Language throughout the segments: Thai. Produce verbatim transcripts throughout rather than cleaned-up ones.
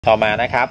ต่อมานะครับ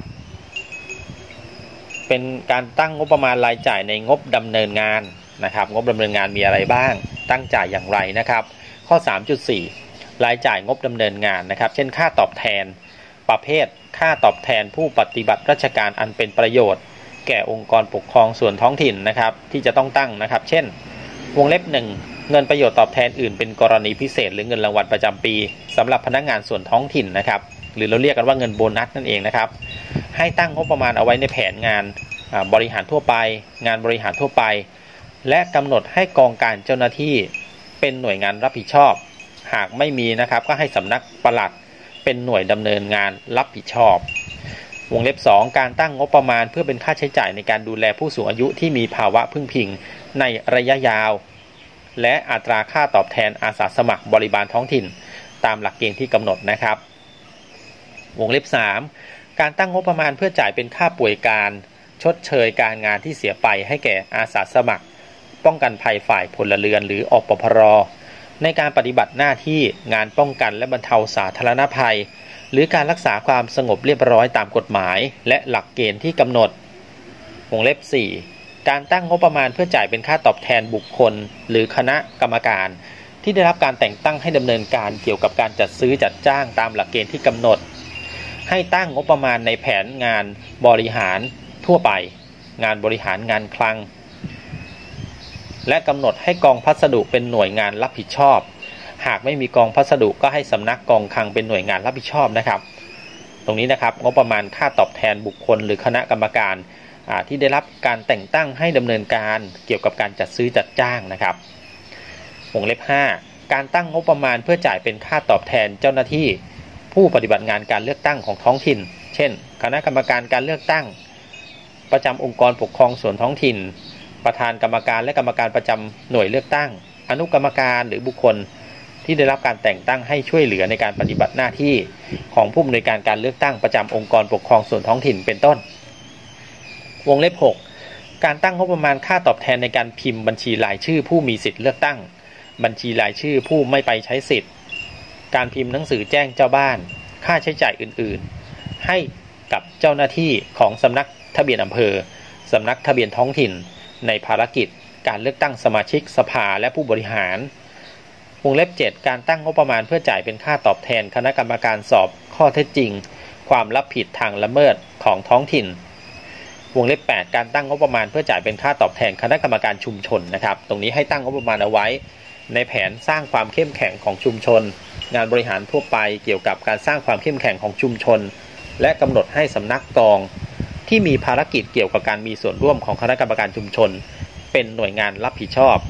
เป็นการตั้งงบประมาณรายจ่ายในงบดำเนินงานนะครับงบดำเนินงานมีอะไรบ้างตั้งจ่ายอย่างไรนะครับข้อ สามจุดสี่ รายจ่ายงบดำเนินงานนะครับเช่นค่าตอบแทนประเภทค่าตอบแทนผู้ปฏิบัติราชการอันเป็นประโยชน์แก่องค์กรปกครองส่วนท้องถิ่นนะครับที่จะต้องตั้งนะครับเช่นวงเล็บหนึ่งเงินประโยชน์ตอบแทนอื่นเป็นกรณีพิเศษหรือเงินรางวัลประจำปีสำหรับพนักงานส่วนท้องถิ่นนะครับหรือเราเรียกกันว่าเงินโบนัสนั่นเองนะครับให้ตั้งงบประมาณเอาไว้ในแผนงานบริหารทั่วไปงานบริหารทั่วไปและกำหนดให้กองการเจ้าหน้าที่เป็นหน่วยงานรับผิดชอบหากไม่มีนะครับก็ให้สำนักปลัดเป็นหน่วยดำเนินงานรับผิดชอบวงเล็บสองการตั้งงบประมาณเพื่อเป็นค่าใช้จ่ายในการดูแลผู้สูงอายุที่มีภาวะพึ่งพิงในระยะยาวและอัตราค่าตอบแทนอาสาสมัครบริบาลท้องถิ่นตามหลักเกณฑ์ที่กำหนดนะครับวงเล็บสามการตั้งงบประมาณเพื่อจ่ายเป็นค่าป่วยการชดเชยการงานที่เสียไปให้แก่อาสาสมัครป้องกันภัยฝ่ายพลเรือนหรืออปพรในการปฏิบัติหน้าที่งานป้องกันและบรรเทาสาธารณภัยหรือการรักษาความสงบเรียบร้อยตามกฎหมายและหลักเกณฑ์ที่กำหนดวงเล็บสี่การตั้งงบประมาณเพื่อจ่ายเป็นค่าตอบแทนบุคคลหรือคณะกรรมการที่ได้รับการแต่งตั้งให้ดำเนินการเกี่ยวกับการจัดซื้อจัดจ้างตามหลักเกณฑ์ที่กำหนดให้ตั้งงบประมาณในแผนงานบริหารทั่วไปงานบริหารงานคลังและกำหนดให้กองพัสดุเป็นหน่วยงานรับผิดชอบหากไม่มีกองพัสดุก็ให้สำนักกองคลังเป็นหน่วยงานรับผิดชอบนะครับตรงนี้นะครับงบประมาณค่าตอบแทนบุคคลหรือคณะกรรมการที่ได้รับการแต่งตั้งให้ดำเนินการเกี่ยวกับการจัดซื้อจัดจ้างนะครับวงเล็บห้าการตั้งงบประมาณเพื่อจ่ายเป็นค่าตอบแทนเจ้าหน้าที่ผู้ปฏิบัติงานการเลือกตั้งของท้องถิ่นเช่นคณะกรรมการการเลือกตั้งประจำองค์กรปกครองส่วนท้องถิ่นประธานกรรมการและกรรมการประจำหน่วยเลือกตั้งอนุกรรมการหรือบุคคลที่ได้รับการแต่งตั้งให้ช่วยเหลือในการปฏิบัติหน้าที่ของผู้อำนวยการการเลือกตั้งประจำองค์กรปกครองส่วนท้องถิ่นเป็นต้นวงเล็บหกการตั้งงบประมาณค่าตอบแทนในการพิมพ์บัญชีรายชื่อผู้มีสิทธิ์เลือกตั้งบัญชีรายชื่อผู้ไม่ไปใช้สิทธิ์การพิมพ์หนังสือแจ้งเจ้าบ้านค่าใช้จ่ายอื่นๆให้กับเจ้าหน้าที่ของสำนักทะเบียนอำเภอสำนักทะเบียนท้องถิ่นในภารกิจการเลือกตั้งสมาชิกสภาและผู้บริหารวงเล็บเจ็ดการตั้งงบประมาณเพื่อจ่ายเป็นค่าตอบแทนคณะกรรมการสอบข้อเท็จจริงความรับผิดทางละเมิดของท้องถิ่นวงเล็บแปดการตั้งงบประมาณเพื่อจ่ายเป็นค่าตอบแทนคณะกรรมการชุมชนนะครับตรงนี้ให้ตั้งงบประมาณเอาไว้ในแผนสร้างความเข้มแข็งของชุมชนงานบริหารทั่วไปเกี่ยวกับการสร้างความเข้มแข็งของชุมชนและกำหนดให้สำนักกองที่มีภารกิจเกี่ยวกับการมีส่วนร่วมของคณะกรรมการชุมชนเป็นหน่วยงานรับผิดชอบ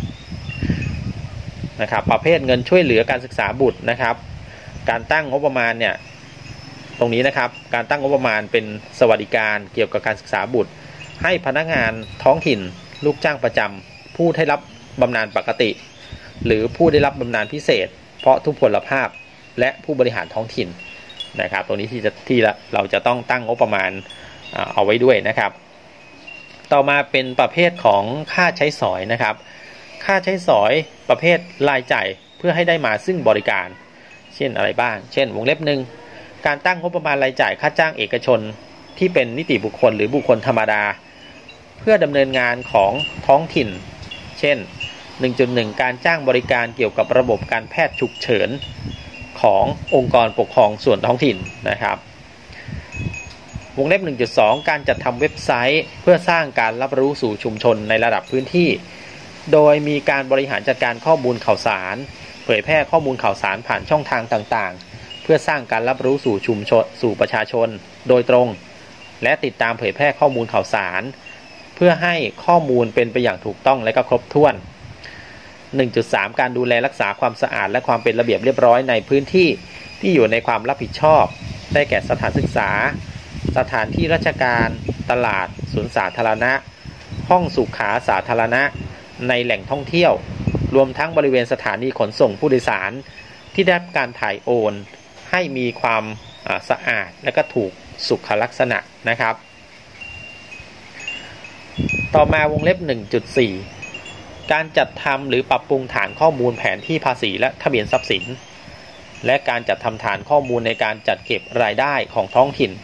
นะครับประเภทเงินช่วยเหลือการศึกษาบุตรนะครับการตั้งงบประมาณเนี่ยตรงนี้นะครับการตั้งงบประมาณเป็นสวัสดิการเกี่ยวกับการศึกษาบุตรให้พนักงานท้องถิ่นลูกจ้างประจำผู้ได้รับบำนาญปกติหรือผู้ได้รับบำนาญพิเศษเพราะทุพพลภาพและผู้บริหารท้องถิ่นนะครับตรงนี้ที่จะที่เราจะต้องตั้งงบประมาณเอาไว้ด้วยนะครับต่อมาเป็นประเภทของค่าใช้สอยนะครับค่าใช้สอยประเภทรายจ่ายเพื่อให้ได้มาซึ่งบริการเช่นอะไรบ้างเช่นวงเล็บหนึ่งการตั้งงบประมาณรายจ่ายค่าจ้างเอกชนที่เป็นนิติบุคคลหรือบุคคลธรรมดาเพื่อดำเนินงานของท้องถิ่นเช่น หนึ่งจุดหนึ่ง การจ้างบริการเกี่ยวกับระบบการแพทย์ฉุกเฉินขององค์กรปกครองส่วนท้องถิ่นนะครับวงเล็บ หนึ่งจุดสอง การจัดทำเว็บไซต์เพื่อสร้างการรับรู้สู่ชุมชนในระดับพื้นที่โดยมีการบริหารจัดการข้อมูลข่าวสารเผยแพร่ข้อมูลข่าวสารผ่านช่องทางต่างๆเพื่อสร้างการรับรู้สู่ชุมชนสู่ประชาชนโดยตรงและติดตามเผยแพร่ข้อมูลข่าวสารเพื่อให้ข้อมูลเป็นไปอย่างถูกต้องและก็ครบถ้วน หนึ่งจุดสาม การดูแลรักษาความสะอาดและความเป็นระเบียบเรียบร้อยในพื้นที่ที่อยู่ในความรับผิดชอบได้แก่สถานศึกษาสถานที่ราชการตลาดสวนสาธารณะห้องสุขาสาธารณะในแหล่งท่องเที่ยวรวมทั้งบริเวณสถานีขนส่งผู้โดยสารที่ได้รับการถ่ายโอนให้มีความสะอาดและก็ถูกสุขลักษณะนะครับต่อมาวงเล็บ หนึ่งจุดสี่ การจัดทำหรือปรับปรุงฐานข้อมูลแผนที่ภาษีและทะเบียนทรัพย์สินและการจัดทำฐานข้อมูลในการจัดเก็บรายได้ของท้องถิ่น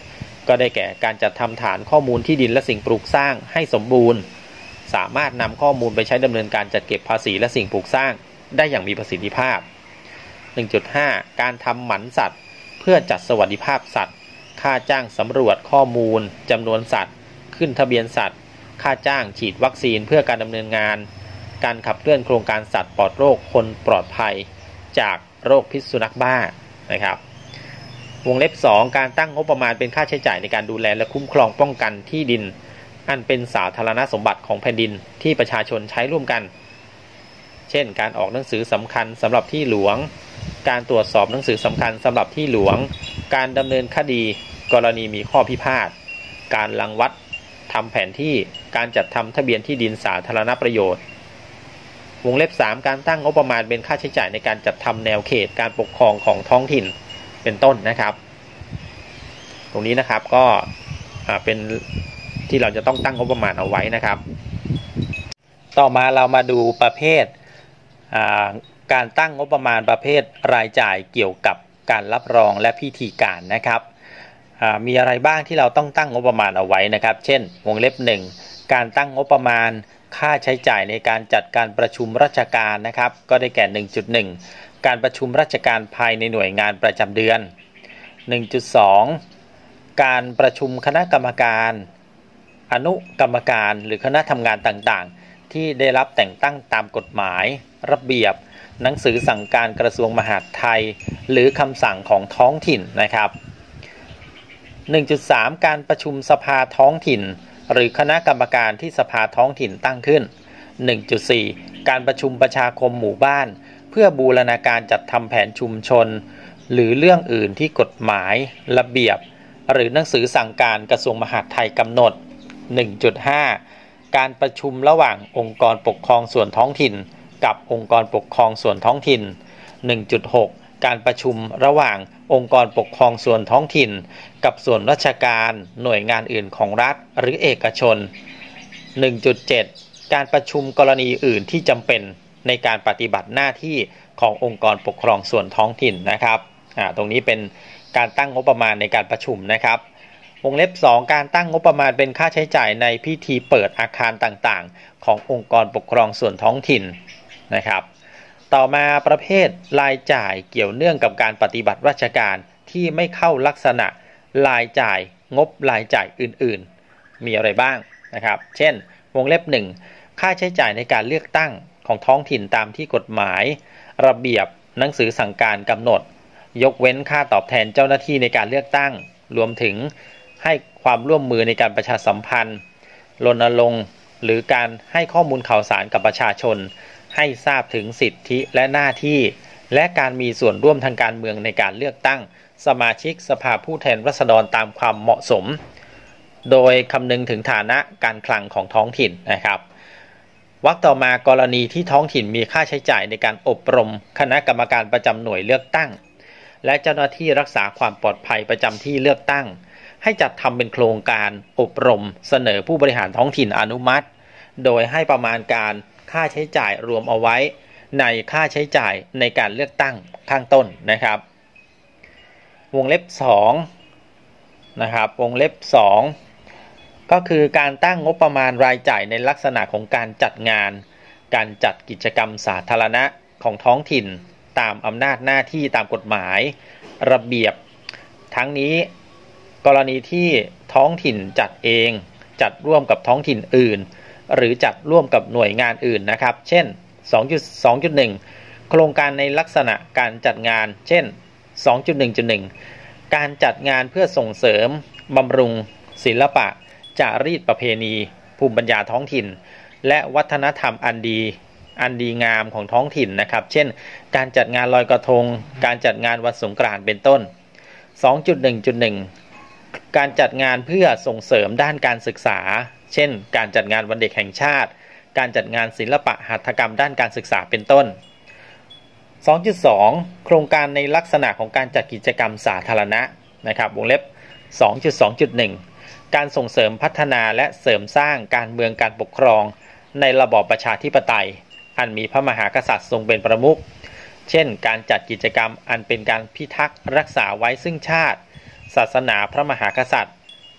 ก็ได้แก่การจัดทำฐานข้อมูลที่ดินและสิ่งปลูกสร้างให้สมบูรณ์สามารถนำข้อมูลไปใช้ดำเนินการจัดเก็บภาษีและสิ่งปลูกสร้างได้อย่างมีประสิทธิภาพ หนึ่งจุดห้า การทำหมันสัตว์เพื่อจัดสวัสดิภาพสัตว์ค่าจ้างสำรวจข้อมูลจำนวนสัตว์ขึ้นทะเบียนสัตว์ค่าจ้างฉีดวัคซีนเพื่อการดำเนินงานการขับเคลื่อนโครงการสัตว์ปลอดโรคคนปลอดภัยจากโรคพิษสุนัขบ้านะครับวงเล็บสองการตั้งงบประมาณเป็นค่าใช้จ่ายในการดูแลและคุ้มครองป้องกันที่ดินอันเป็นสาธารณสมบัติของแผ่นดินที่ประชาชนใช้ร่วมกันเช่นการออกหนังสือสำคัญสำหรับที่หลวงการตรวจสอบหนังสือสำคัญสำหรับที่หลวงการดำเนินคดีกรณีมีข้อพิพาทการรังวัดทำแผนที่การจัดทำทะเบียนที่ดินสาธารณประโยชน์วงเล็บสามการตั้งงบประมาณเป็นค่าใช้จ่ายในการจัดทำแนวเขตการปกครองของท้องถิ่นเป็นต้นนะครับตรงนี้นะครับก็เป็นที่เราจะต้องตั้งงบประมาณเอาไว้นะครับต่อมาเรามาดูประเภทการตั้งงบประมาณประเภทรายจ่ายเกี่ยวกับการรับรองและพิธีการนะครับมีอะไรบ้างที่เราต้องตั้งงบประมาณเอาไว้นะครับเช่นวงเล็บหนึ่งการตั้งงบประมาณค่าใช้จ่ายในการจัดการประชุมราชการนะครับก็ได้แก่ หนึ่งจุดหนึ่ง การประชุมราชการภายในหน่วยงานประจำเดือน หนึ่งจุดสอง การประชุมคณะกรรมการอนุกรรมการหรือคณะทำงานต่างๆที่ได้รับแต่งตั้งตามกฎหมายระเบียบหนังสือสั่งการกระทรวงมหาดไทยหรือคำสั่งของท้องถิ่นนะครับ หนึ่งจุดสาม การประชุมสภาท้องถิ่นหรือคณะกรรมการที่สภาท้องถิ่นตั้งขึ้น หนึ่งจุดสี่ การประชุมประชาคมหมู่บ้านเพื่อบูรณาการจัดทำแผนชุมชนหรือเรื่องอื่นที่กฎหมายระเบียบหรือหนังสือสั่งการกระทรวงมหาดไทยกำหนด หนึ่งจุดห้า การประชุมระหว่างองค์กรปกครองส่วนท้องถิ่นกับองค์กรปกครองส่วนท้องถิ่น หนึ่งจุดหก การประชุมระหว่างองค์กรปกครองส่วนท้องถิ่นกับส่วนราชการหน่วยงานอื่นของรัฐหรือเอกชน หนึ่งจุดเจ็ด การประชุมกรณีอื่นที่จำเป็นในการปฏิบัติหน้าที่ขององค์กรปกครองส่วนท้องถิ่นนะครับอ่าตรงนี้เป็นการตั้งงบประมาณในการประชุมนะครับวงเล็บสองการตั้งงบประมาณเป็นค่าใช้จ่ายในพิธีเปิดอาคารต่างๆขององค์กรปกครองส่วนท้องถิ่นนะครับต่อมาประเภทรายจ่ายเกี่ยวเนื่องกับการปฏิบัติราชการที่ไม่เข้าลักษณะรายจ่ายงบรายจ่ายอื่นๆมีอะไรบ้างนะครับเช่นวงเล็บหนึ่งค่าใช้จ่ายในการเลือกตั้งของท้องถิ่นตามที่กฎหมายระเบียบหนังสือสั่งการกำหนดยกเว้นค่าตอบแทนเจ้าหน้าที่ในการเลือกตั้งรวมถึงให้ความร่วมมือในการประชาสัมพันธ์รณรงค์หรือการให้ข้อมูลข่าวสารกับประชาชนให้ทราบถึงสิทธิและหน้าที่และการมีส่วนร่วมทางการเมืองในการเลือกตั้งสมาชิกสภาผู้แทนราษฎรตามความเหมาะสมโดยคำนึงถึงฐานะการคลังของท้องถิ่นนะครับวรรคต่อมากรณีที่ท้องถิ่นมีค่าใช้จ่ายในการอบรมคณะกรรมการประจำหน่วยเลือกตั้งและเจ้าหน้าที่รักษาความปลอดภัยประจำที่เลือกตั้งให้จัดทำเป็นโครงการอบรมเสนอผู้บริหารท้องถิ่นอนุมัติโดยให้ประมาณการค่าใช้จ่ายรวมเอาไว้ในค่าใช้จ่ายในการเลือกตั้งข้างต้นนะครับวงเล็บสองนะครับวงเล็บสองก็คือการตั้งงบประมาณรายจ่ายในลักษณะของการจัดงานการจัดกิจกรรมสาธารณะของท้องถิ่นตามอำนาจหน้าที่ตามกฎหมายระเบียบทั้งนี้กรณีที่ท้องถิ่นจัดเองจัดร่วมกับท้องถิ่นอื่นหรือจัดร่วมกับหน่วยงานอื่นนะครับเช่น สองจุดหนึ่ง โครงการในลักษณะการจัดงานเช่น สองจุดหนึ่งจุดหนึ่ง การจัดงานเพื่อส่งเสริมบำรุงศิลปะจารีตประเพณีภูมิปัญญาท้องถิ่นและวัฒนธรรมอันดีอันดีงามของท้องถิ่นนะครับเช่นการจัดงานลอยกระทงการจัดงานวันสงกรานต์เป็นต้น สองจุดหนึ่งจุดหนึ่ง การจัดงานเพื่อส่งเสริมด้านการศึกษาเช่นการจัดงานวันเด็กแห่งชาติการจัดงานศิลปะหัตถกรรมด้านการศึกษาเป็นต้น สองจุดสอง โครงการในลักษณะของการจัดกิจกรรมสาธารณะนะครับวงเล็บ สองจุดสองจุดหนึ่ง การส่งเสริมพัฒนาและเสริมสร้างการเมืองการปกครองในระบอบประชาธิปไตยอันมีพระมหากษัตริย์ทรงเป็นประมุขเช่นการจัดกิจกรรมอันเป็นการพิทักษ์รักษาไว้ซึ่งชาติศาสนาพระมหากษัตริย์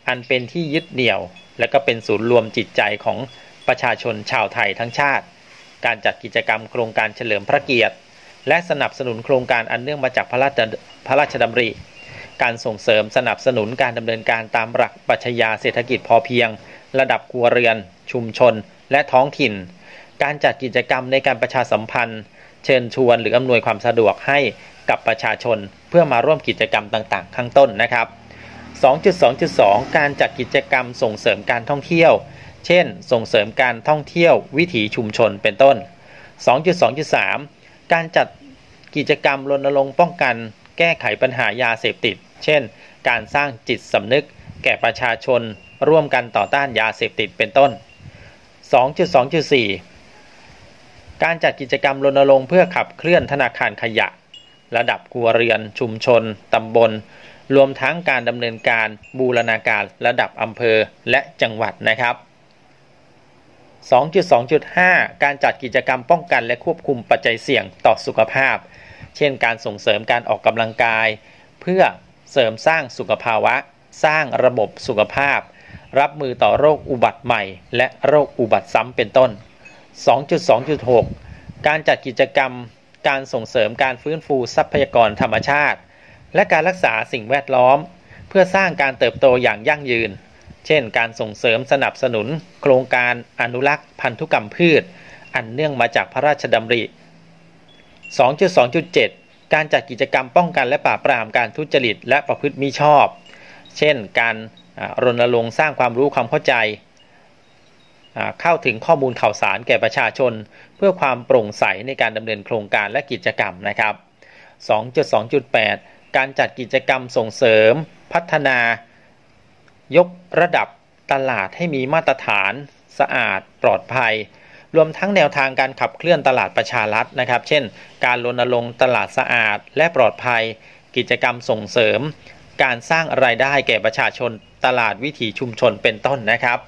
อันเป็นที่ยึดเหนี่ยวและก็เป็นศูนย์รวมจิตใจของประชาชนชาวไทยทั้งชาติการจัดกิจกรรมโครงการเฉลิมพระเกียรติและสนับสนุนโครงการอันเนื่องมาจากพระราชพระราชดำริการส่งเสริมสนับสนุนการดำเนินการตามหลักปรัชญาเศรษฐกิจพอเพียงระดับครัวเรือนชุมชนและท้องถิ่นการจัดกิจกรรมในการประชาสัมพันธ์เชิญชวนหรืออำนวยความสะดวกให้กับประชาชนเพื่อมาร่วมกิจกรรมต่างๆข้างต้นนะครับ สองจุดสองจุดสอง การจัดกิจกรรมส่งเสริมการท่องเที่ยวเช่นส่งเสริมการท่องเที่ยววิถีชุมชนเป็นต้น สองจุดสองจุดสาม การจัดกิจกรรมรณรงค์ป้องกันแก้ไขปัญหายาเสพติดเช่นการสร้างจิตสำนึกแก่ประชาชนร่วมกันต่อต้านยาเสพติดเป็นต้น สองจุดสองจุดสี่ การจัดกิจกรรมรณรงค์เพื่อขับเคลื่อนธนาคารขยะระดับครัวเรือนชุมชนตำบลรวมทั้งการดำเนินการบูรณาการระดับอำเภอและจังหวัดนะครับ สองจุดสองจุดห้า การจัดกิจกรรมป้องกันและควบคุมปัจจัยเสี่ยงต่อสุขภาพเช่นการส่งเสริมการออกกำลังกายเพื่อเสริมสร้างสุขภาวะสร้างระบบสุขภาพรับมือต่อโรคอุบัติใหม่และโรคอุบัติซ้ำเป็นต้น สองจุดสองจุดหก การจัดกิจกรรมการส่งเสริมการฟื้นฟูทรัพยากรธรรมชาติและการรักษาสิ่งแวดล้อมเพื่อสร้างการเติบโตอย่างยั่งยืนเช่นการส่งเสริมสนับสนุนโครงการอนุรักษ์พันธุกรรมพืชอันเนื่องมาจากพระราชดำริ สองจุดสองจุดเจ็ด การจัดกิจกรรมป้องกันและปราบปรามการทุจริตและประพฤติมิชอบเช่นการรณรงค์สร้างความรู้ความเข้าใจเข้าถึงข้อมูลข่าวสารแก่ประชาชนเพื่อความโปร่งใสในการดำเนินโครงการและกิจกรรมนะครับ สองจุดสองจุดแปด การจัดกิจกรรมส่งเสริมพัฒนายกระดับตลาดให้มีมาตรฐานสะอาดปลอดภัยรวมทั้งแนวทางการขับเคลื่อนตลาดประชารัฐนะครับเช่นการรณรงค์ตลาดสะอาดและปลอดภัยกิจกรรมส่งเสริมการสร้างรายได้แก่ประชาชนตลาดวิถีชุมชนเป็นต้นนะครับ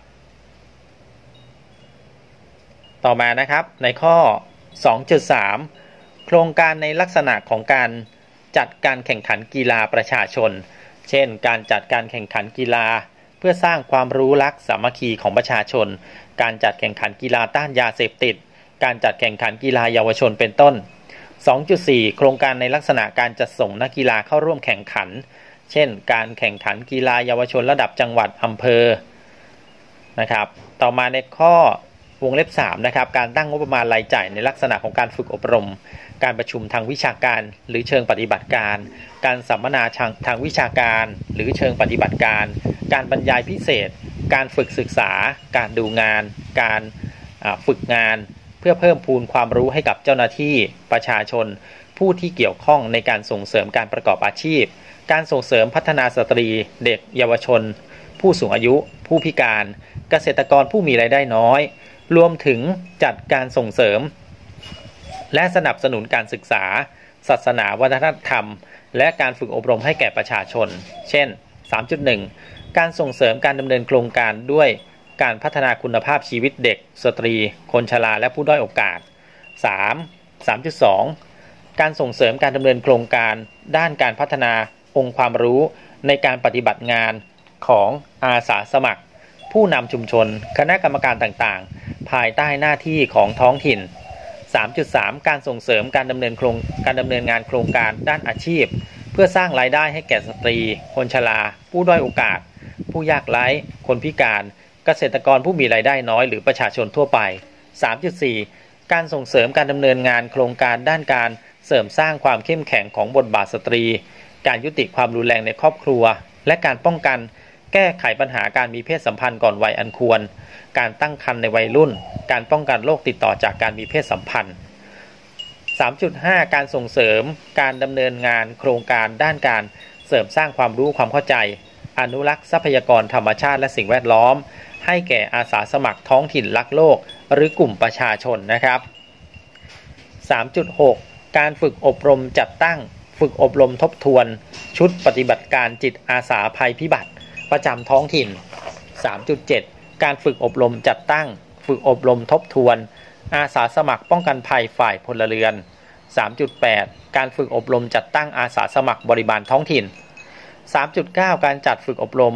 ต่อมานะครับในข้อ สองจุดสาม โครงการในลักษณะของการจัดการแข่งขันกีฬาประชาชนเช่นการจัดการแข่งขันกีฬาเพื่อสร้างความรู้รักสามัคคีของประชาชนการจัดแข่งขันกีฬาต้านยาเสพติดการจัดแข่งขันกีฬาเยาวชนเป็นต้น สองจุดสี่ โครงการในลักษณะการจัดส่งนักกีฬาเข้าร่วมแข่งขันเช่นการแข่งขันกีฬาเยาวชนระดับจังหวัดอำเภอนะครับต่อมาในข้อวงเล็บสามนะครับการตั้งงบประมาณรายจ่ายในลักษณะของการฝึกอบรมการประชุมทางวิชาการหรือเชิงปฏิบัติการการสัมมนาทางวิชาการหรือเชิงปฏิบัติการการบรรยายพิเศษการฝึกศึกษาการดูงานการฝึกงานเพื่อเพิ่มพูนความรู้ให้กับเจ้าหน้าที่ประชาชนผู้ที่เกี่ยวข้องในการส่งเสริมการประกอบอาชีพการส่งเสริมพัฒนาสตรีเด็กเยาวชนผู้สูงอายุผู้พิการเกษตรกรผู้มีรายได้น้อยรวมถึงจัดการส่งเสริมและสนับสนุนการศึกษาศาสนาวัฒนธรรมและการฝึกอบรมให้แก่ประชาชนเช่น สามจุดหนึ่ง การส่งเสริมการดำเนินโครงการด้วยการพัฒนาคุณภาพชีวิตเด็กสตรีคนชราและผู้ด้อยโอกาส สาม สามจุดสอง การส่งเสริมการดำเนินโครงการด้านการพัฒนาองค์ความรู้ในการปฏิบัติงานของอาสาสมัครผู้นำชุมชนคณะกรรมการต่างๆภายใต้หน้าที่ของท้องถิ่น สามจุดสาม การส่งเสริมการดำเนินโครงการดำเนินงานโครงการด้านอาชีพเพื่อสร้างรายได้ให้แก่สตรีคนชราผู้ด้อยโอกาสผู้ยากไร้คนพิการเกษตรกรผู้มีรายได้น้อยหรือประชาชนทั่วไป สามจุดสี่ การส่งเสริมการดำเนินงานโครงการด้านการเสริมสร้างความเข้มแข็งของบทบาทสตรีการยุติความรุนแรงในครอบครัวและการป้องกันแก้ไขปัญหาการมีเพศสัมพันธ์ก่อนวัยอันควรการตั้งครรภ์ในวัยรุ่นการป้องกันโรคติดต่อจากการมีเพศสัมพันธ์ สามจุดห้า การส่งเสริมการดำเนินงานโครงการด้านการเสริมสร้างความรู้ความเข้าใจอนุรักษ์ทรัพยากรธรรมชาติและสิ่งแวดล้อมให้แก่อาสาสมัครท้องถิ่นรักโลกหรือกลุ่มประชาชนนะครับ สามจุดหก การฝึกอบรมจัดตั้งฝึกอบรมทบทวนชุดปฏิบัติการจิตอาสาภัยพิบัติประจำท้องถิ่น สามจุดเจ็ด การฝึกอบรมจัดตั้งฝึกอบรมทบทวนอาสาสมัครป้องกันภัยฝ่ายพลเรือน สามจุดแปด การฝึกอบรมจัดตั้งอาสาสมัครบริบาลท้องถิ่น สามจุดเก้า การจัดฝึกอบรมป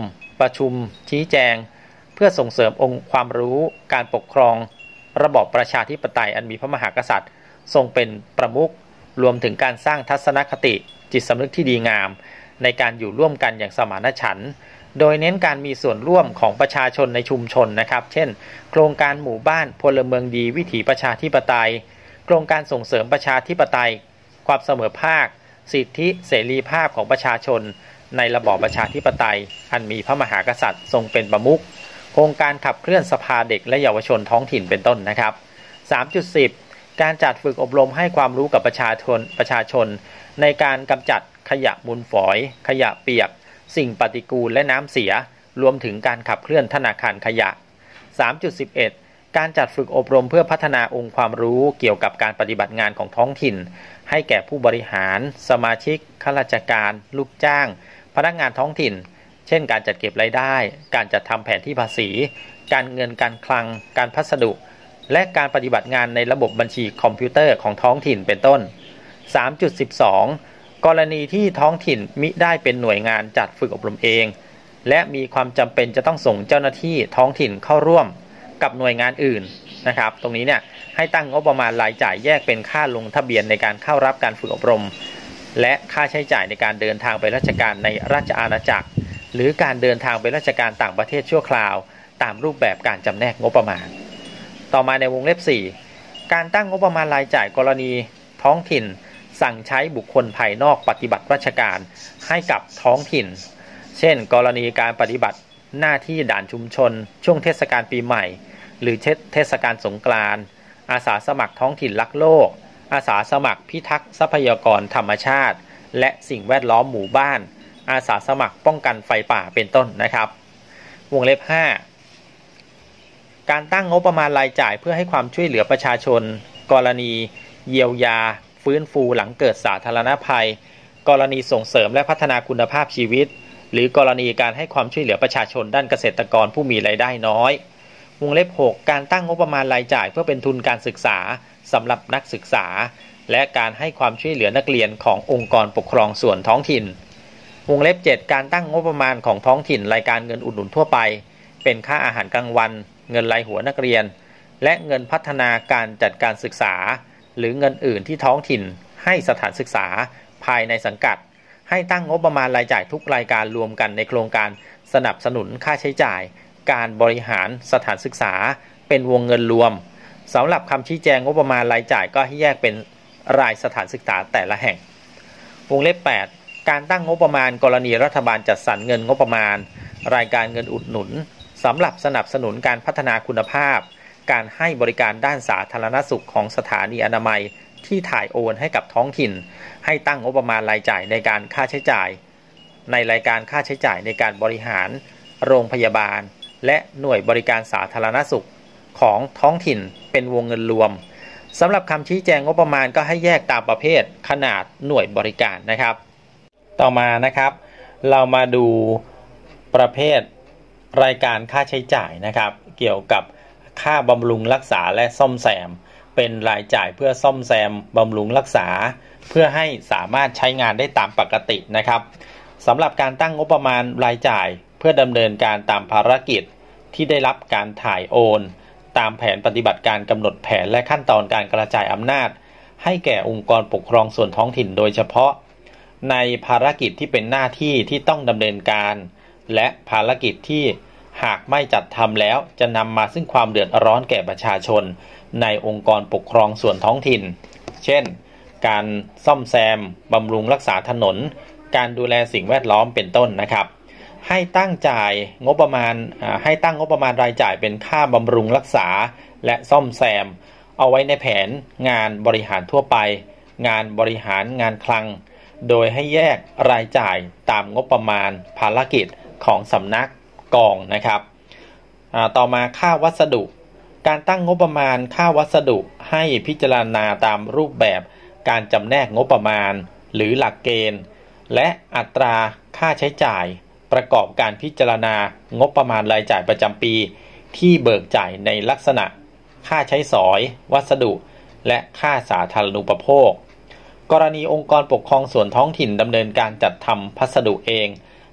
ประชุมชี้แจงเพื่อส่งเสริมองค์ความรู้การปกครองระบอบประชาธิปไตยอันมีพระมหากษัตริย์ทรงเป็นประมุขรวมถึงการสร้างทัศนคติจิตสำนึกที่ดีงามในการอยู่ร่วมกันอย่างสมานฉันท์โดยเน้นการมีส่วนร่วมของประชาชนในชุมชนนะครับเช่นโครงการหมู่บ้านพลเมืองดีวิถีประชาธิปไตยโครงการส่งเสริมประชาธิปไตยความเสมอภาคสิทธิเสรีภาพของประชาชนในระบอบประชาธิปไตยอันมีพระมหากษัตริย์ทรงเป็นประมุขโครงการขับเคลื่อนสภาเด็กและเยาวชนท้องถิ่นเป็นต้นนะครับ สามจุดสิบ การจัดฝึกอบรมให้ความรู้กับประชาชนประชาชนในการกำจัดขยะมูลฝอยขยะเปียกสิ่งปฏิกูลและน้ำเสียรวมถึงการขับเคลื่อนธนาคารขยะ สามจุดสิบเอ็ด การจัดฝึกอบรมเพื่อพัฒนาองค์ความรู้เกี่ยวกับการปฏิบัติงานของท้องถิ่นให้แก่ผู้บริหารสมาชิกข้าราชการลูกจ้างพนักงานท้องถิ่นเช่นการจัดเก็บรายได้การจัดทำแผนที่ภาษีการเงินการคลังการพัสดุและการปฏิบัติงานในระบบบัญชีคอมพิวเตอร์ของท้องถิ่นเป็นต้น สามจุดสิบสอง กรณีที่ท้องถิ่นมิได้เป็นหน่วยงานจัดฝึกอบรมเองและมีความจำเป็นจะต้องส่งเจ้าหน้าที่ท้องถิ่นเข้าร่วมกับหน่วยงานอื่นนะครับตรงนี้เนี่ยให้ตั้งงบประมาณรายจ่ายแยกเป็นค่าลงทะเบียนในการเข้ารับการฝึกอบรมและค่าใช้จ่ายในการเดินทางไปราชการในราชอาณาจักรหรือการเดินทางไปราชการต่างประเทศชั่วคราวตามรูปแบบการจำแนกงบประมาณต่อมาในวงเล็บสี่การตั้งงบประมาณรายจ่ายกรณีท้องถิ่นสั่งใช้บุคคลภายนอกปฏิบัติราชการให้กับท้องถิ่นเช่นกรณีการปฏิบัติหน้าที่ด่านชุมชนช่วงเทศกาลปีใหม่หรือเทศกาลสงกรานต์อาสาสมัครท้องถิ่นรักโลกอาสาสมัครพิทักษ์ทรัพยากรธรรมชาติและสิ่งแวดล้อมหมู่บ้านอาสาสมัครป้องกันไฟป่าเป็นต้นนะครับวงเล็บห้าการตั้งงบประมาณรายจ่ายเพื่อให้ความช่วยเหลือประชาชนกรณีเยียวยาฟื้นฟูหลังเกิดสาธารณภัยกรณีส่งเสริมและพัฒนาคุณภาพชีวิตหรือกรณีการให้ความช่วยเหลือประชาชนด้านเกษตรกรผู้มีรายได้น้อยวงเล็บหกการตั้งงบประมาณรายจ่ายเพื่อเป็นทุนการศึกษาสำหรับนักศึกษาและการให้ความช่วยเหลือนักเรียนขององค์กรปกครองส่วนท้องถิ่นวงเล็บเจ็ดการตั้งงบประมาณของท้องถิ่นรายการเงินอุดหนุนทั่วไปเป็นค่าอาหารกลางวันเงินรายหัวนักเรียนและเงินพัฒนาการจัดการศึกษาหรือเงินอื่นที่ท้องถิ่นให้สถานศึกษาภายในสังกัดให้ตั้งงบประมาณรายจ่ายทุกรายการรวมกันในโครงการสนับสนุนค่าใช้จ่ายการบริหารสถานศึกษาเป็นวงเงินรวมสำหรับคำชี้แจงงบประมาณรายจ่ายก็ให้แยกเป็นรายสถานศึกษาแต่ละแห่งวงเล็บแปดการตั้งงบประมาณกรณีรัฐบาลจัดสรรเงินงบประมาณรายการเงินอุดหนุนสำหรับสนับสนุนการพัฒนาคุณภาพการให้บริการด้านสาธารณสุขของสถานีอนามัยที่ถ่ายโอนให้กับท้องถิ่นให้ตั้งงบประมาณรายจ่ายในการค่าใช้จ่ายในรายการค่าใช้จ่ายในการบริหารโรงพยาบาลและหน่วยบริการสาธารณสุขของท้องถิ่นเป็นวงเงินรวมสำหรับคำชี้แจงงบประมาณก็ให้แยกตามประเภทขนาดหน่วยบริการนะครับต่อมานะครับเรามาดูประเภทรายการค่าใช้จ่ายนะครับเกี่ยวกับค่าบำรุงรักษาและซ่อมแซมเป็นรายจ่ายเพื่อซ่อมแซมบำรุงรักษาเพื่อให้สามารถใช้งานได้ตามปกตินะครับสำหรับการตั้งงบประมาณรายจ่ายเพื่อดำเนินการตามภารกิจที่ได้รับการถ่ายโอนตามแผนปฏิบัติการกำหนดแผนและขั้นตอนการกระจายอำนาจให้แก่องค์กรปกครองส่วนท้องถิ่นโดยเฉพาะในภารกิจที่เป็นหน้าที่ที่ต้องดำเนินการและภารกิจที่หากไม่จัดทำแล้วจะนำมาซึ่งความเดือดร้อนแก่ประชาชนในองค์กรปกครองส่วนท้องถิ่นเช่นการซ่อมแซมบำรุงรักษาถนนการดูแลสิ่งแวดล้อมเป็นต้นนะครับให้ตั้งจ่ายงบประมาณให้ตั้งงบประมาณรายจ่ายเป็นค่าบำรุงรักษาและซ่อมแซมเอาไว้ในแผนงานบริหารทั่วไปงานบริหารงานคลังโดยให้แยกรายจ่ายตามงบประมาณภารกิจของสำนักกองนะครับต่อมาค่าวัสดุการตั้งงบประมาณค่าวัสดุให้พิจารณาตามรูปแบบการจำแนกงบประมาณหรือหลักเกณฑ์และอัตราค่าใช้จ่ายประกอบการพิจารณางบประมาณรายจ่ายประจำปีที่เบิกจ่ายในลักษณะค่าใช้สอยวัสดุและค่าสาธารณูปโภคกรณีองค์กรปกครองส่วนท้องถิ่นดำเนินการจัดทำพัสดุเอง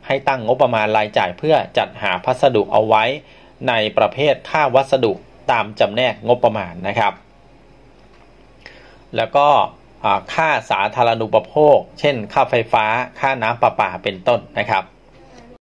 ให้ตั้งงบประมาณรายจ่ายเพื่อจัดหาพัสดุเอาไว้ในประเภทค่าวัสดุตามจำแนกงบประมาณนะครับแล้วก็ค่าสาธารณูปโภคเช่นค่าไฟฟ้าค่าน้ำประปาเป็นต้นนะครับ